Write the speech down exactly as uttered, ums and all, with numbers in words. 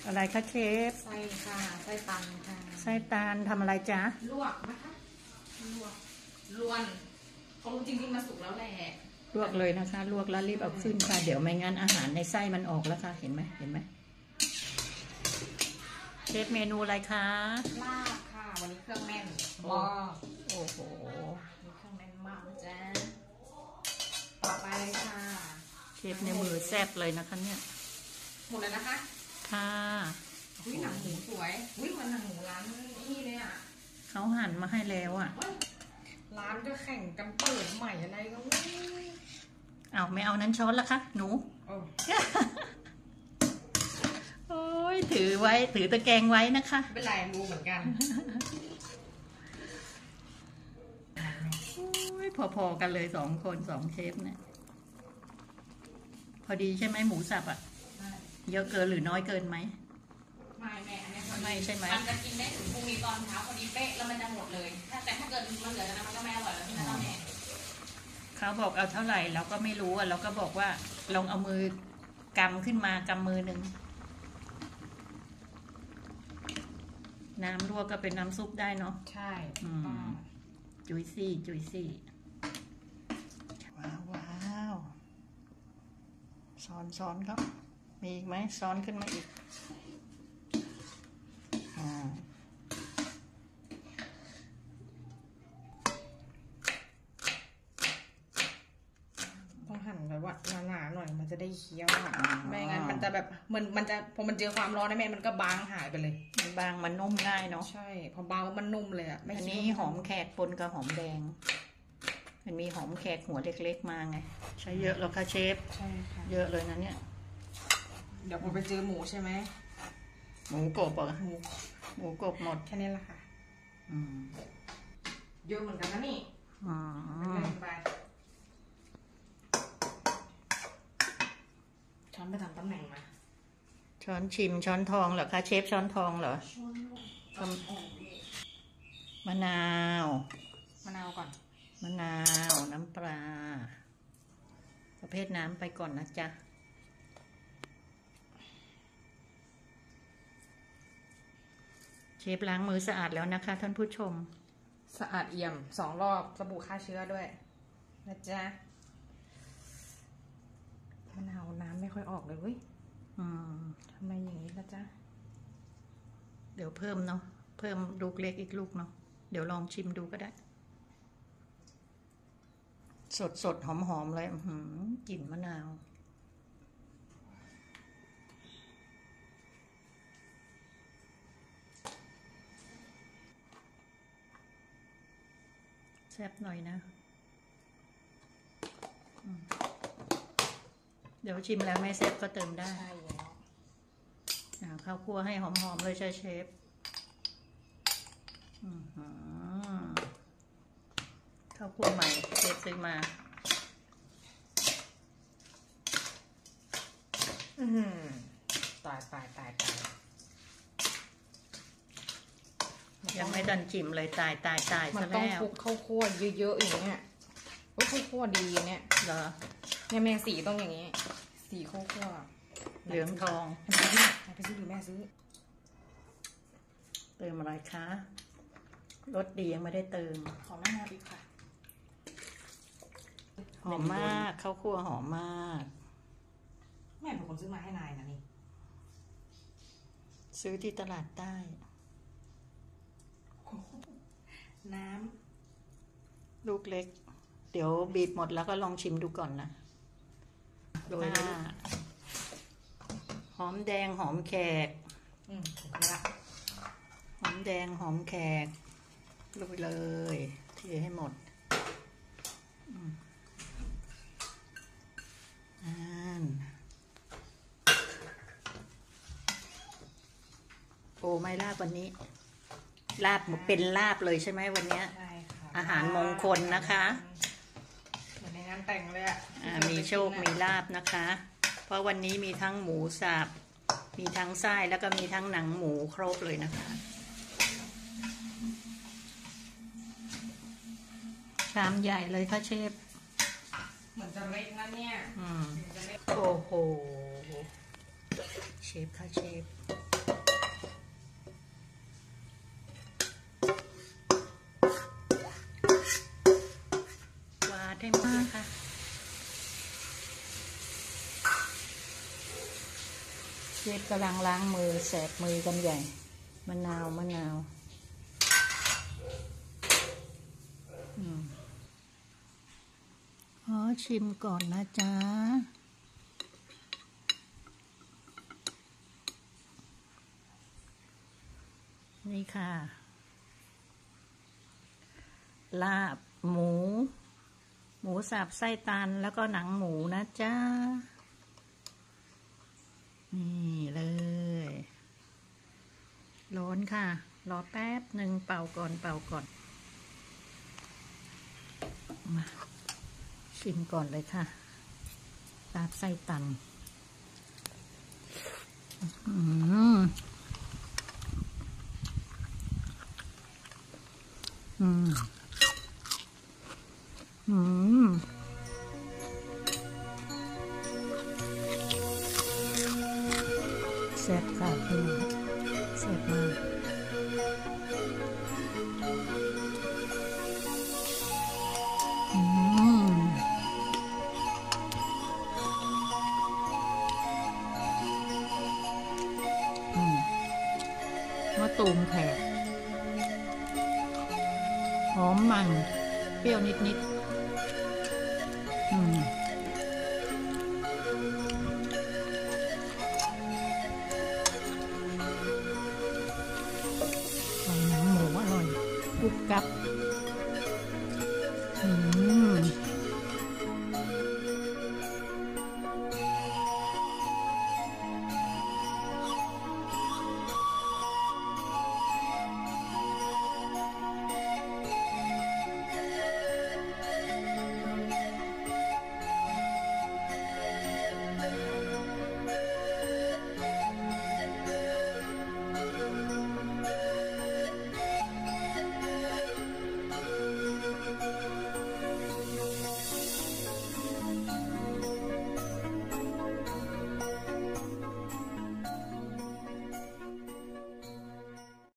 อะไรคะเชฟไส้ค่ะไส้ตันค่ะไส้ตันทำอะไรจ๊ะลวกนะคะลวกลวนเขาจริงๆมาสุกแล้วแหละลวกเลยนะคะลวกแล้วรีบเอาขึ้นค่ะเดี๋ยวไม่งั้นอาหารในไส้มันออกแล้วค่ะเห็นไหมเห็นไหมเชฟเมนูอะไรคะลาบค่ะวันนี้เครื่องแน่นมากโอ้โหมีเครื่องแน่นมากนะจ๊ะต่อไปค่ะเชฟในมือแซ่บเลยนะคะเนี่ยหมดเลยนะคะค่ะวิหนังหมูสวยวิมันหนังหมูร้านนี่เลยอ่ะเขาหั่นมาให้แล้วอ่ะร้านก็แข่งกันเปิดใหม่อะไรก็ไม่เอาไม่เอานั้นช้อนละคะหนูโอ้ยถือไว้ถือตะแกรงไว้นะคะไม่เป็นไรรู้เหมือนกันโอ้ยพอๆกันเลยสองคนสองเชฟเนี่ยพอดีใช่ไหมหมูสับอ่ะเยอะเกินหรือน้อยเกินไหมไม่แม่อันนี้ไม่ใช่ไหมมันจะกินได้ถึงพรุ่งนี้ตอนเช้าพอดีเป๊ะแล้วมันจะหมดเลยถ้าแต่ถ้าเกิดมันเหลือนะมันก็ไม่อร่อยแล้วพี่น้องแม่เขาบอกเอาเท่าไหร่เราก็ไม่รู้อ่ะเราก็บอกว่าลองเอามือกำขึ้นมากำมือหนึ่งน้ำลวกก็เป็นน้ำซุปได้เนาะใช่จุยซี่จุยซี่ว้าวว้าวซ้อนซ้อนครับมีอีกไหมซ้อนขึ้นมาอีกต้องหั่นแบบว่าหนาๆหน่อยมันจะได้เคี้ยวไม่งั้นมันจะแบบมันมันจะพอมันเจอความร้อนนะแม่มันก็บางหายไปเลยมันบางมันนุ่มง่ายเนาะใช่พอบางมันนุ่มเลยอ่ะอันนี้หอมแขกปนกับหอมแดงมันมีหอมแขกหัวเล็กๆมาไงใช้เยอะแล้วค่ะเชฟใช่ค่ะเยอะเลยนะเนี่ยเดี๋ยวพอไปเจอหมูใช่ไหมหมูกบอ่ะหมูหมูกบหมดแค่นี้แหละค่ะเยอะเหมือนกันนะนี่ไปช้อนไปทำตำแหน่งมาช้อนชิมช้อนทองเหรอคะเชฟช้อนทองเหรอมะนาวมะนาวก่อนมะนาวน้ำปลาประเภทน้ำไปก่อนนะจ๊ะเชฟล้างมือสะอาดแล้วนะคะท่านผู้ชมสะอาดเอี่ยมสองรอบสบู่ฆ่าเชื้อด้วยนะจ๊ะมะนาวน้ำไม่ค่อยออกเลยเว้ยทำไมอย่างนี้นะจ๊ะเดี๋ยวเพิ่มเนาะเพิ่มลูกเล็กอีกลูกเนาะเดี๋ยวลองชิมดูก็ได้สดสดหอมหอมเลยกลิ่นมะนาวแซ่บหน่อยนะเดี๋ยวชิมแล้วไม่แซ่บก็เติมได้ใช่แล้วข้าวคั่วให้หอมๆเลยใช่เชฟข้าวคั่วใหม่เชฟซื้อมาตายตายตายตายยังไม่ดันจิ้มเลยตายตายตายซะแล้วมันต้องคลุกข้าวคั่วเยอะๆอย่างเงี้ยว่าข้าวคั่วดีเนี่ยเหรอเนี่ยแม่สีต้องอย่างนี้สีข้าวคั่วเหลืองทองไปซื้อหรือแม่ซื้อเติมอะไรคะรสดียังไม่ได้เติมขอแม่มาอีกค่ะหอมมากข้าวคั่วหอมมากแม่เป็นคนซื้อมาให้นายนะนี่ซื้อที่ตลาดใต้น้ำลูกเล็กเดี๋ยวบีบหมดแล้วก็ลองชิมดูก่อนนะโดยหอมแดงหอมแขกอืมถูกละหอมแดงหอมแขกลุยเลยเทให้หมดอ่านโอ้ไม่ลาบวันนี้ลาบเป็นลาบเลยใช่ไหมวันนี้ใช่ค่ะอาหารมงคลนะคะเหมือนในงานแต่งเลยอ่ะมีโชคมีลาบนะคะเพราะวันนี้มีทั้งหมูสับมีทั้งไส้แล้วก็มีทั้งหนังหมูครบเลยนะคะชามใหญ่เลยค่ะเชฟเหมือนจะเล็กนะเนี่ยโอ้โหเชฟค่ะเชฟเจ๊กำลังล้างมือแสบมือกันใหญ่มะนาวมะนาวขอชิมก่อนนะจ๊ะนี่ค่ะลาบหมูหมูสับไส้ตันแล้วก็หนังหมูนะจ๊ะนี่เลยร้อนค่ะรอแป๊บหนึ่งเป่าก่อนเป่าก่อนมาชิมก่อนเลยค่ะลาบไส้ตันอืมอืมอืมแซ่บค่ะพี่น้องแซ่บมากอืมอืมมะตูมแขกหอมมันเปรี้ยวนิดๆอืมหนังหมูอร่อยกรุบกรับอืม